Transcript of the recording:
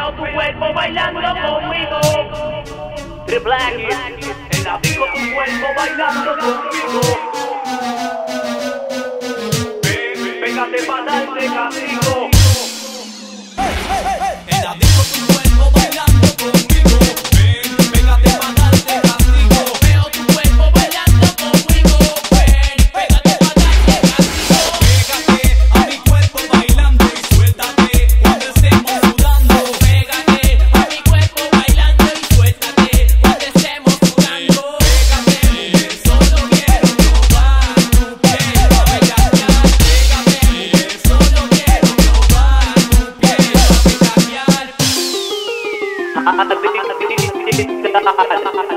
Veo tu cuerpo bailando conmigo. Triple X, en la disco tu cuerpo bailando conmigo. Ven, pégate pa' darte castigo. En la disco tu cuerpo bailando conmigo. Ven, pégate pa' darte castigo. Veo tu cuerpo bailando conmigo. Ven, pégate pa' darte castigo. Pégate a mi cuerpo bailando y suéltate cuando estemos sudando. Pégate a mi cuerpo bailando y suéltate cuando estemos sudando. Pégate, solo quiero probar tu piel pa' bellaquear. Pégate, solo quiero probar tu piel pa' bellaquear.